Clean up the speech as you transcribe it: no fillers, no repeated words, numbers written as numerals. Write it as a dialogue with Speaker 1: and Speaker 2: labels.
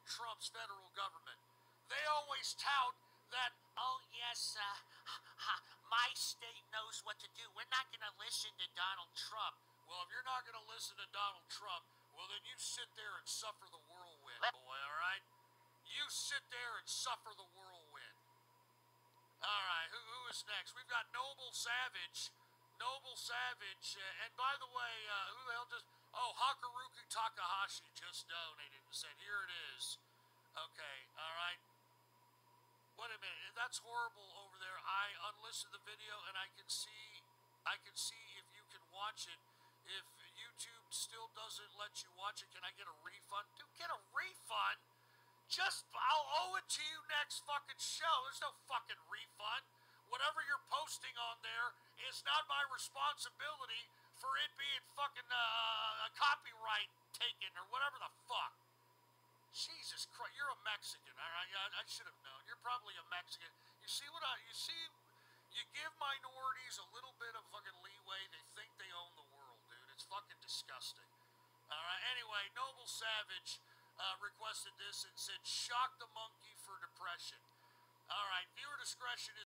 Speaker 1: Trump's federal government. They always tout that, oh yes, my state knows what to do. We're not going to listen to Donald Trump. Well, if you're not going to listen to Donald Trump, well then you sit there and suffer the whirlwind, boy, all right? You sit there and suffer the whirlwind. All right, who is next? We've got Noble Savage. Noble Savage, and by the way, who the hell just... Oh, Haruka Takahashi just donated and said, here it is. Okay, all right. Wait a minute, that's horrible over there. I unlisted the video and I can see if you can watch it. If YouTube still doesn't let you watch it, can I get a refund? Dude, get a refund? I'll owe it to you next fucking show. There's no fucking refund. Whatever you're posting on there is not my responsibility for it being fucking copyright taken or whatever the fuck. Jesus Christ, you're a Mexican, all right? I should have known. You're probably a Mexican. You see, you give minorities a little bit of fucking leeway. They think they own the world, dude. It's fucking disgusting. All right, anyway, Noble Savage requested this and said, shock the monkey for depression. All right, viewer discretion is